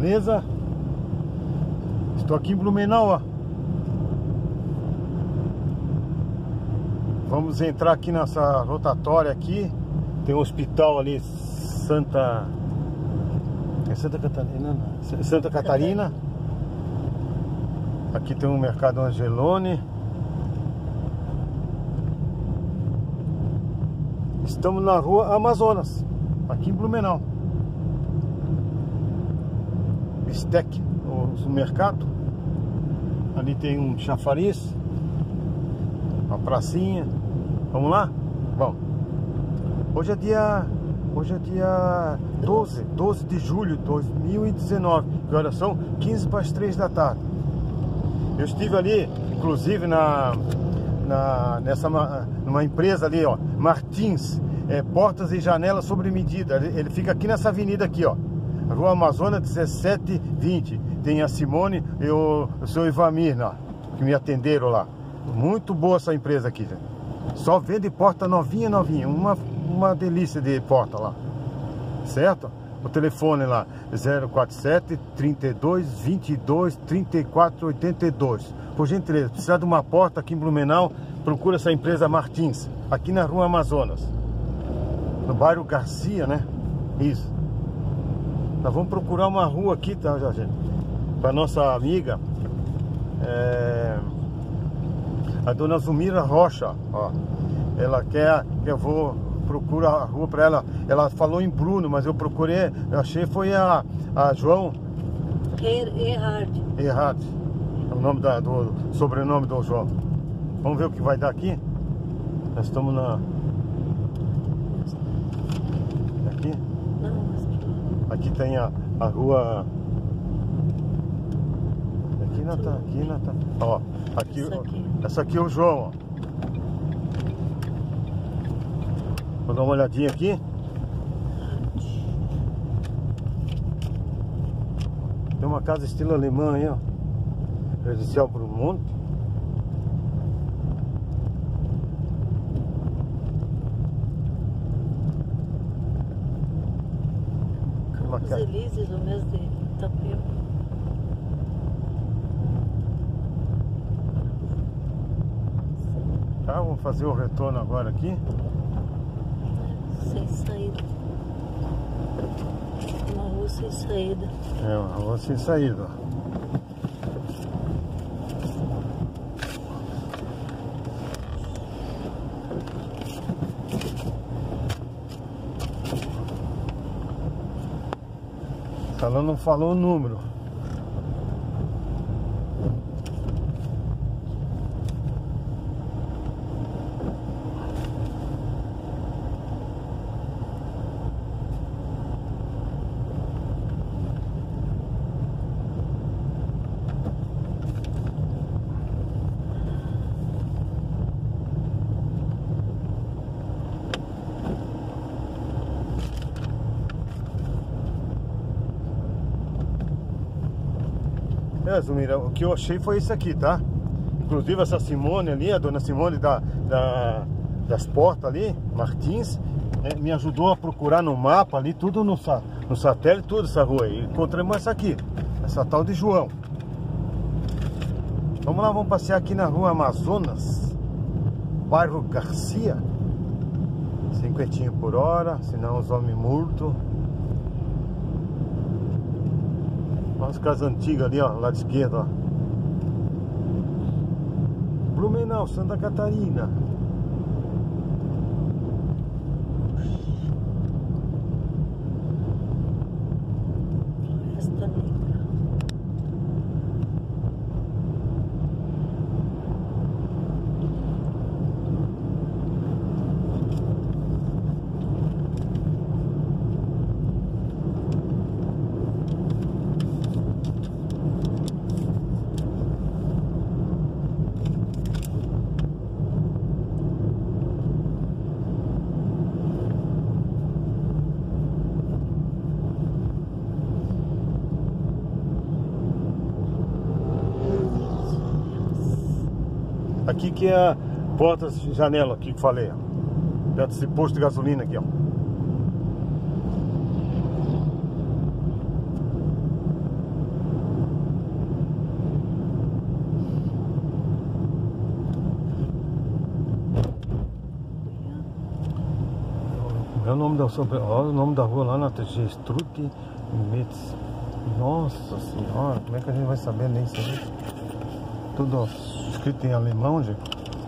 Beleza? Estou aqui em Blumenau, ó. Vamos entrar aqui nessa rotatória aqui. Tem um hospital ali, Santa Catarina, não. Santa Catarina. Aqui tem um mercado Angelone. Estamos na rua Amazonas, aqui em Blumenau. Bistec, o mercado. Ali tem um chafariz, uma pracinha. Vamos lá? Bom, hoje é dia 12 de julho de 2019. Que horas são? 15 para as 3 da tarde. Eu estive ali, inclusive, numa empresa ali, ó, Martins, portas e janelas sobre medida. Ele fica aqui nessa avenida aqui, ó, Rua Amazonas 1720. Tem a Simone e o seu Ivamir, ó, que me atenderam lá. Muito boa essa empresa aqui, gente. Só vende porta novinha. Uma delícia de porta lá, certo? O telefone lá, 047 32 22 34 82. Por gentileza, precisar de uma porta aqui em Blumenau, procura essa empresa Martins, aqui na Rua Amazonas, no bairro Garcia, né? Isso. Nós vamos procurar uma rua aqui, tá, gente? Para nossa amiga, a dona Zumira Rocha, ó. Ela quer que eu vou procurar a rua para ela. Ela falou em Bruno, mas eu procurei, eu achei foi a João Erhard. É o nome do sobrenome do João. Vamos ver o que vai dar aqui. Nós estamos aqui. Aqui tem a rua. Aqui Natal. Ó, aqui. Essa aqui é o João, ó. Vou dar uma olhadinha aqui. Tem uma casa estilo alemã aí, ó. Residencial Brumonte. Campos Elíseos, o mês de Itapema. Tá, vamos fazer o retorno agora aqui. Sem saída. Uma rua sem saída. É, uma rua sem saída. Ela não falou o número. Zumira, o que eu achei foi isso aqui, tá? Inclusive essa Simone ali, a dona Simone das portas ali, Martins, me ajudou a procurar no mapa ali, tudo no satélite, tudo essa rua aí. Encontramos essa aqui, essa tal de João. Vamos lá, vamos passear aqui na Rua Amazonas, bairro Garcia. 50 por hora, senão os homens mortos. As casas antigas ali, ó, lado esquerdo, ó. Blumenau, Santa Catarina. Floresta Negra. Aqui que é a portas de janela aqui que falei, ó. Perto desse posto de gasolina aqui, ó. nome da olha o nome da rua lá na Gestrude Metz. Nossa senhora, como é que a gente vai saber nem isso aí? Tudo ó, escrito em alemão, gente.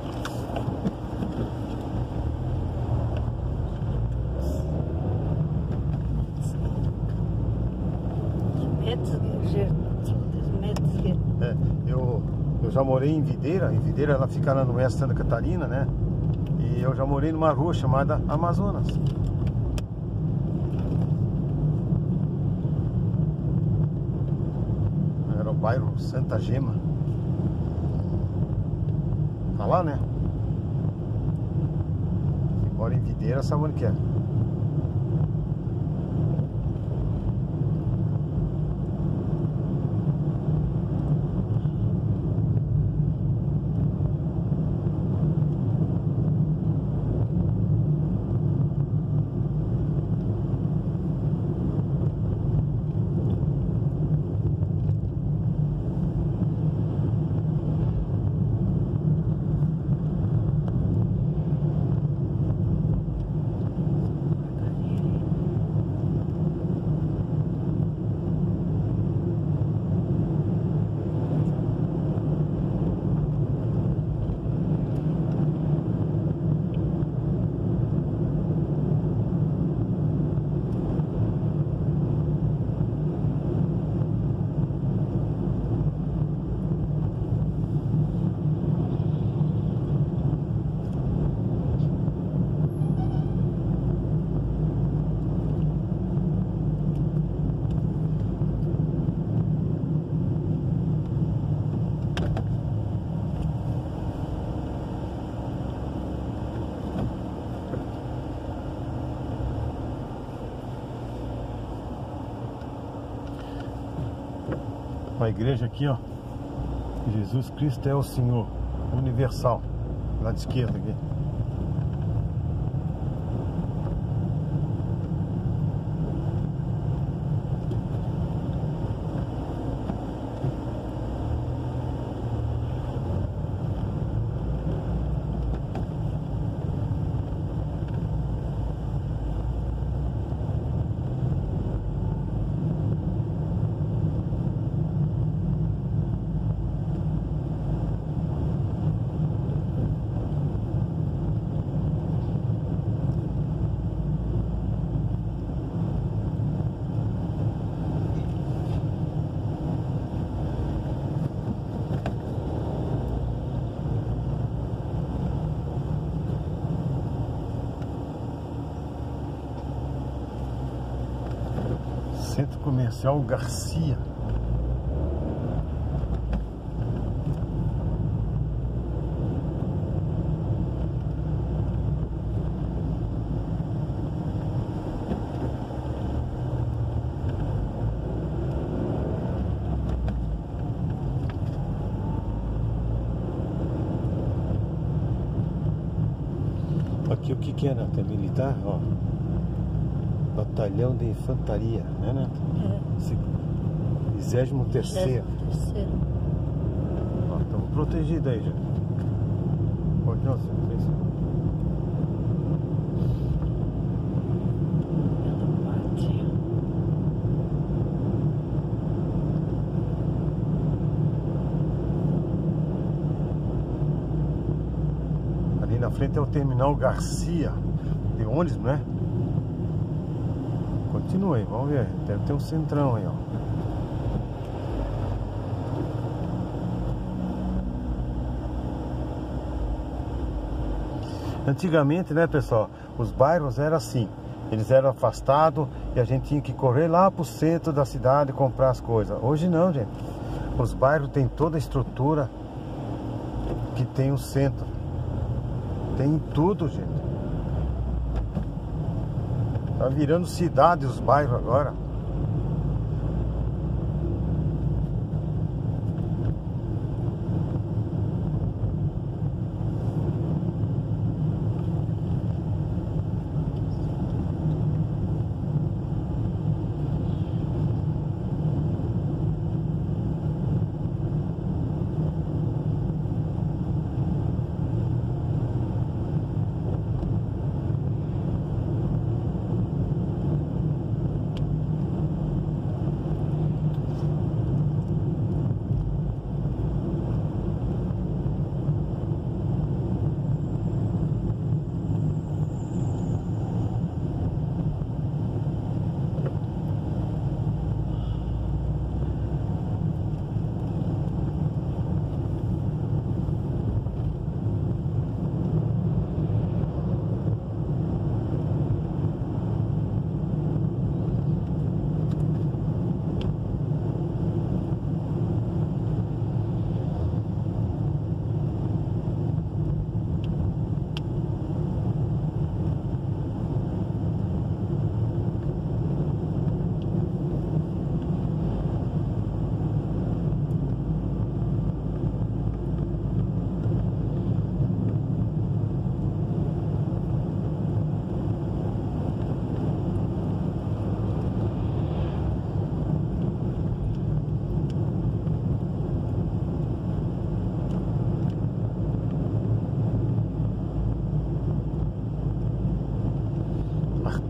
Eu já morei em Videira. Em Videira ela fica lá no oeste de Santa Catarina, né? E eu já morei numa rua chamada Amazonas. Era o bairro Santa Gema. Tá lá, né? Quem mora em Videira sabe onde que é. A igreja aqui, ó, Jesus Cristo é o Senhor universal, lá de esquerda aqui. Centro Comercial Garcia. Aqui o que é, Nath? É militar? Ó. Batalhão de Infantaria, né, Nath? É. 23º. Ó, estamos protegidos aí, já. Pode não, você fez isso. Ali na frente é o terminal Garcia de ônibus, né? Continua aí, vamos ver. Deve ter um centrão aí, ó. Antigamente, né, pessoal, os bairros eram assim. Eles eram afastados e a gente tinha que correr lá pro centro da cidade comprar as coisas. Hoje não, gente. Os bairros têm toda a estrutura que tem o centro. Tem tudo, gente. Tá virando cidade os bairros agora.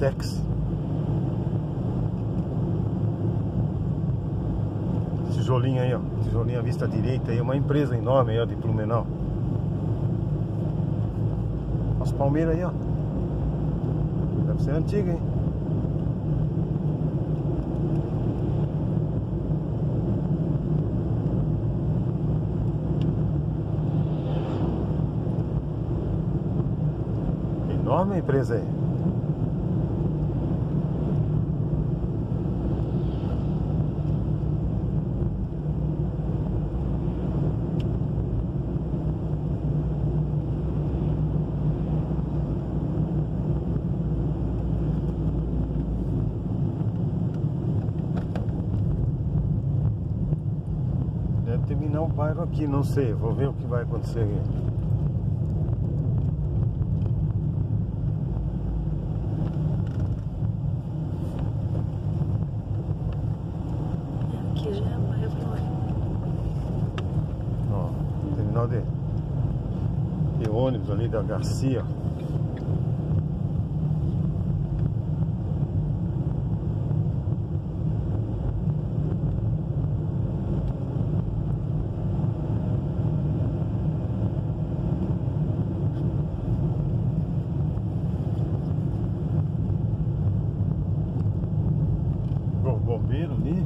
Vertex. Tijolinho aí, ó. Tijolinho à vista direita aí. Uma empresa enorme aí, ó, de Blumenau. As palmeiras aí, ó. Deve ser antiga, hein? Enorme a empresa aí. Deve terminar o bairro aqui, não sei. Vou ver o que vai acontecer aqui. Aqui já é bairro Glória. Ó, terminal de ônibus ali da Garcia. O bombeiro ali.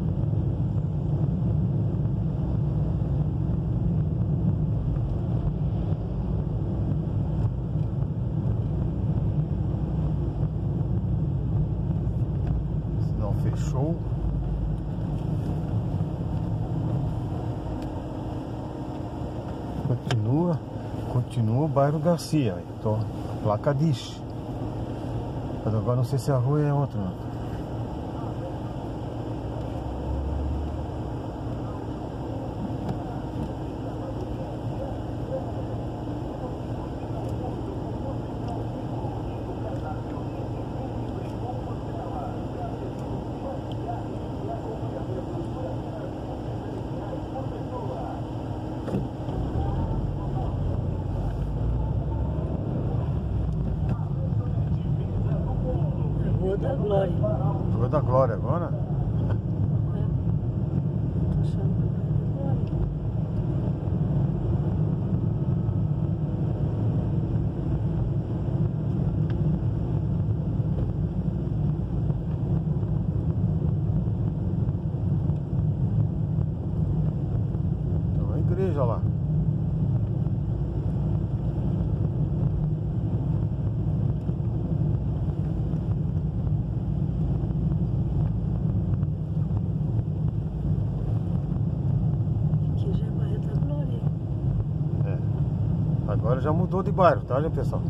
Sinal fechou. Continua o bairro Garcia. Então, a placa diz. Mas agora não sei se a rua é outra. Não. Rua da Glória. Rua da Glória agora? Tô chamando de Glória. Tem uma igreja lá. Aqui já é bairro da Glória. É. Agora já mudou de bairro, tá, gente, pessoal?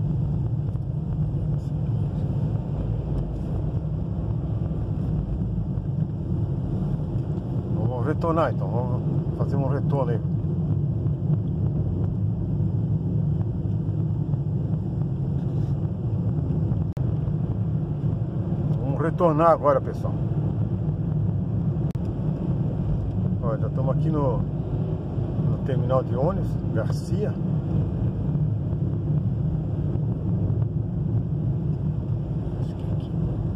Vamos retornar então, vamos fazer um retorno aí. Vamos retornar agora, pessoal. Ó, já estamos aqui no terminal de ônibus, Garcia. Acho que é aqui.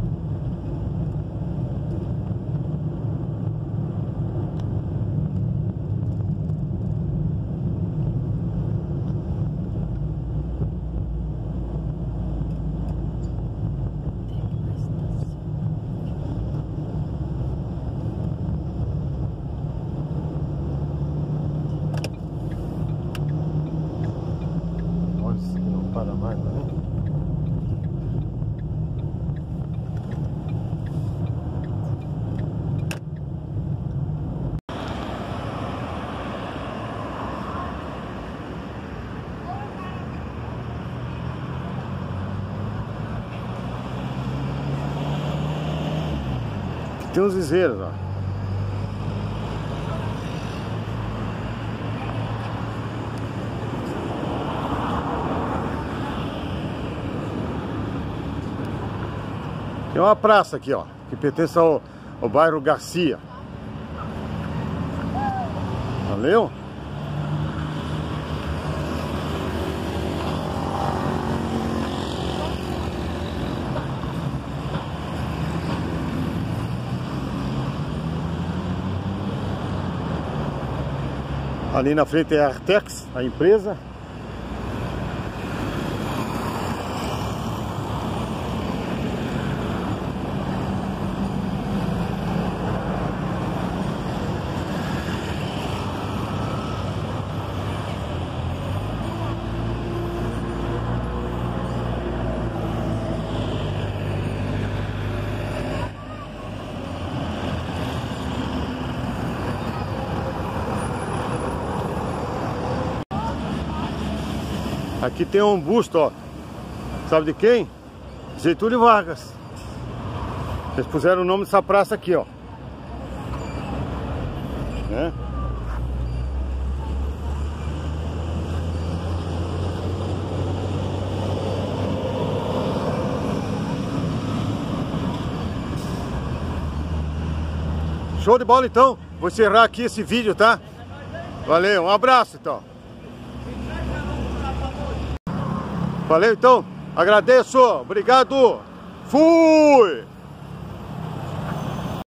Tem uma estação. Olha isso aqui, não para mais, né? Aqui tem uns iseiros, ó. Tem uma praça aqui, ó, que pertence ao bairro Garcia. Valeu? Ali na frente é a Artex, a empresa. Aqui tem um busto, ó. Sabe de quem? Getúlio Vargas. Eles puseram o nome dessa praça aqui, ó. Né? Show de bola, então. Vou encerrar aqui esse vídeo, tá? Valeu, um abraço, então. Valeu, então. Agradeço. Obrigado. Fui!